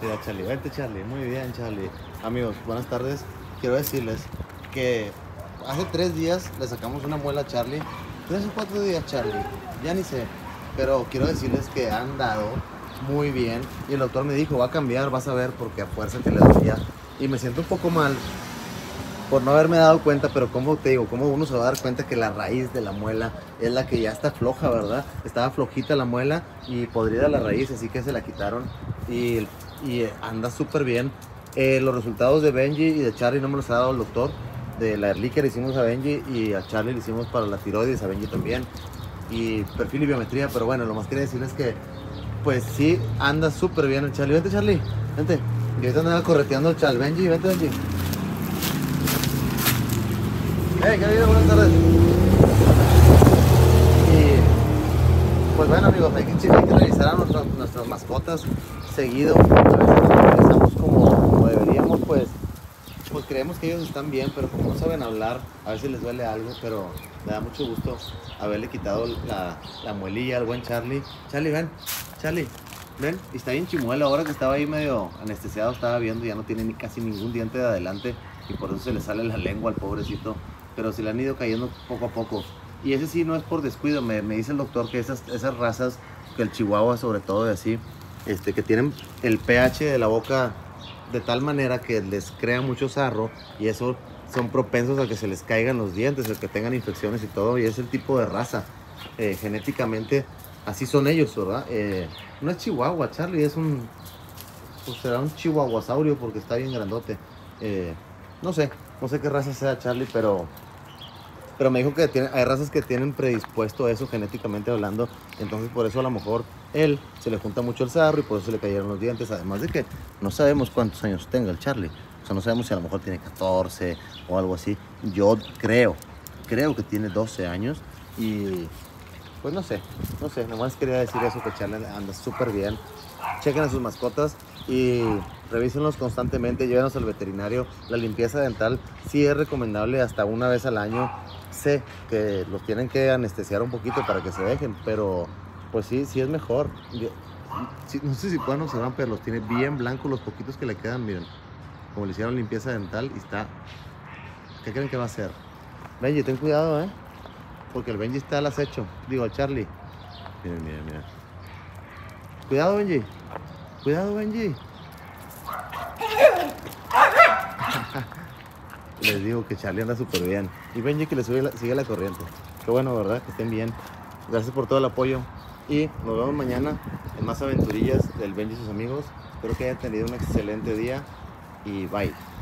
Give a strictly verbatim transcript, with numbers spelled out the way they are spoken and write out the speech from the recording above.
Mira, Charlie, vente, Charlie. Muy bien, Charlie. Amigos, buenas tardes. Quiero decirles que hace tres días le sacamos una muela a Charlie. Tres o cuatro días, Charlie. Ya ni sé. Pero quiero decirles que han dado muy bien. Y el doctor me dijo, va a cambiar, vas a ver, porque a fuerza que le dolía. Y me siento un poco mal por no haberme dado cuenta, pero como te digo, como uno se va a dar cuenta que la raíz de la muela es la que ya está floja, ¿verdad? Estaba flojita la muela y podrida la raíz, así que se la quitaron y, y anda súper bien. Eh, los resultados de Benji y de Charlie no me los ha dado el doctor. De la Erlique le hicimos a Benji y a Charlie le hicimos para la tiroides, a Benji también. Y perfil y biometría, pero bueno, lo más quería decirles que pues sí, anda súper bien el Charlie. Vente, Charlie, vente. Y ahorita andaba correteando el Charlie. Benji, vente, Benji. Hey, ¿qué vida? Buenas tardes. Y pues bueno, amigos, hay que, hay que revisar a nuestras, nuestras mascotas seguido. A veces no las revisamos como, como deberíamos, pues, pues creemos que ellos están bien, pero como no saben hablar, a veces les duele algo, pero me da mucho gusto haberle quitado la, la muelilla al buen Charlie. Charlie, ven, Charlie, ven. Y está bien chimuelo, ahora que estaba ahí medio anestesiado, estaba viendo, ya no tiene ni casi ningún diente de adelante y por eso se le sale la lengua al pobrecito. Pero se le han ido cayendo poco a poco. Y ese sí no es por descuido, me, me dice el doctor que esas, esas razas, que el chihuahua sobre todo y así, este, que tienen el pH de la boca de tal manera que les crea mucho sarro y eso son propensos a que se les caigan los dientes, a que tengan infecciones y todo, y es el tipo de raza. Eh, genéticamente así son ellos, ¿verdad? Eh, no es chihuahua, Charlie, es un, pues será un chihuahuasaurio porque está bien grandote. Eh, no sé, no sé qué raza sea Charlie, pero... Pero me dijo que tiene, hay razas que tienen predispuesto a eso genéticamente hablando. Entonces por eso a lo mejor él se le junta mucho el sarro y por eso se le cayeron los dientes. Además de que no sabemos cuántos años tenga el Charlie. O sea, no sabemos si a lo mejor tiene catorce o algo así. Yo creo, creo que tiene doce años. Y pues no sé, no sé. Nomás quería decir eso, que Charlie anda súper bien. Chequen a sus mascotas y revísenlos constantemente, llévenos al veterinario. La limpieza dental sí es recomendable hasta una vez al año. Sé que los tienen que anestesiar un poquito para que se dejen, pero pues sí, sí es mejor. Yo, sí, no sé si pueden observar, pero los tiene bien blancos los poquitos que le quedan, miren. Como le hicieron limpieza dental y está... ¿Qué creen que va a hacer? Benji, ten cuidado, ¿eh? Porque el Benji está al acecho. Digo, Charlie. Miren, miren, miren. Cuidado, Benji. Cuidado, Benji. Les digo que Charlie anda súper bien. Y Benji que le sigue la, sigue la corriente. Qué bueno, ¿verdad? Que estén bien. Gracias por todo el apoyo. Y nos vemos mañana en más aventurillas del Benji y sus amigos. Espero que hayan tenido un excelente día. Y bye.